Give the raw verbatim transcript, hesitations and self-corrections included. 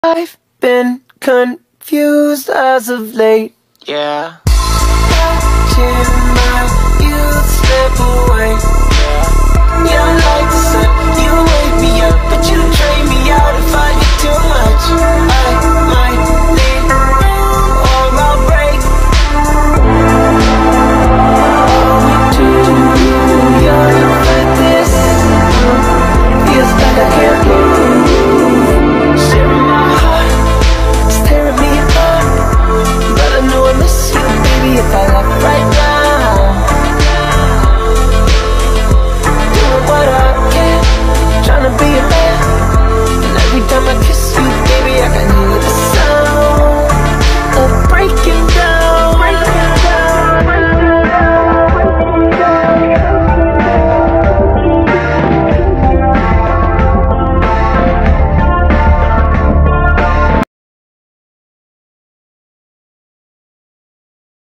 I've been confused as of late, yeah. Watching my youth slip away, yeah. Yeah, I like the sun, you wake me up, but you drain me out if I